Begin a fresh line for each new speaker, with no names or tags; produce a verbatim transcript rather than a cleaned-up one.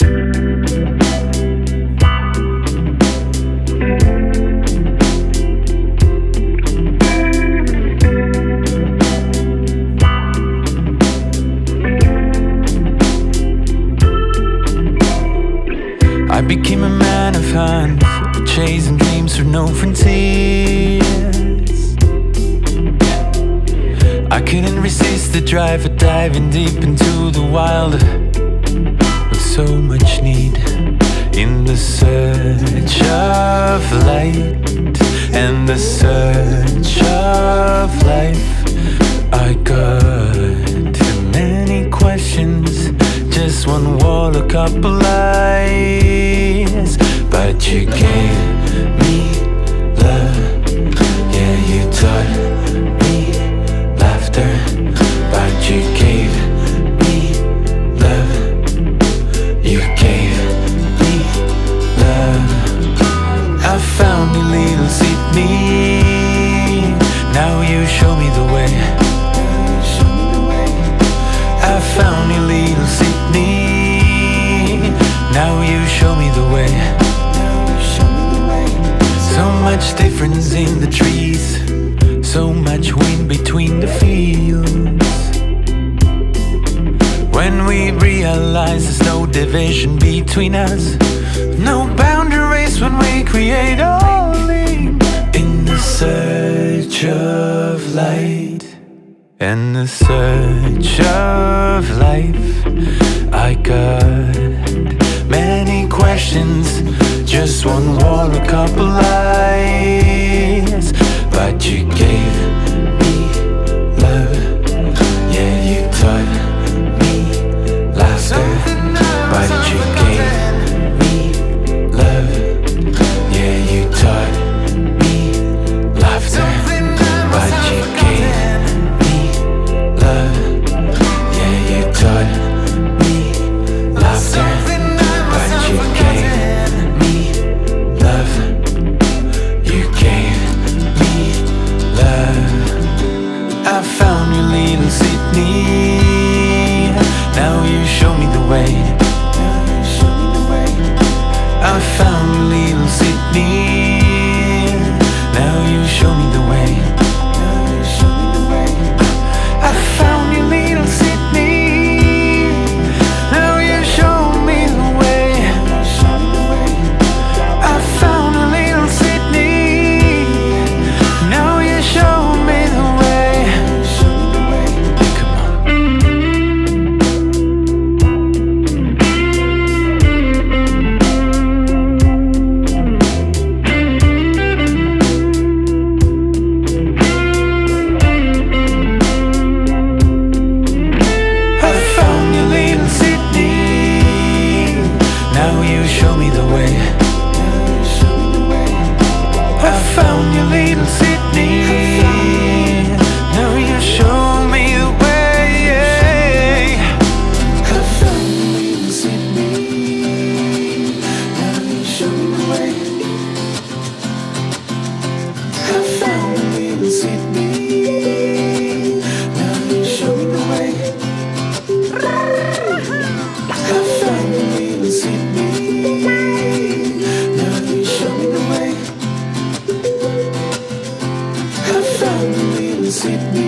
I became a man of hands, chasing dreams for no frontiers. I couldn't resist the drive of diving deep into the wild, with so much need. In the search of light and the search of life, I got too many questions, just one wall, a couple lies. But you gave me love, yeah, you taught me laughter. But you gave me love, you gave me love. I found a little Sydney, now you show me the way. I found a little Sydney, now you show me the way. So much difference in the trees, so much wind between the fields. When we realize there's no division between us, no boundaries when we create only. In the search of light and the search of life, I got many questions, just one wall, a couple lies. But you gave me love, yeah, you taught me laughter. But you gave me love, yeah, you taught me laughter. But you gave me love, yeah, you taught me laughter. But you gave me love, you gave me love. I found your little Sydney, now you show me the way. I found your little Sydney, now you show me the way. I found your little Sydney, now you show me the way. I found a little Sydney, now you show me the way. Come I found your little Sydney, now you show me the way. I found your little Sydney, now you show me the way. I found your little Sydney, now you show me the way. I found your little Sydney, now you show me the way. I found your little Sydney, now you show me the way. I found a little Sydney.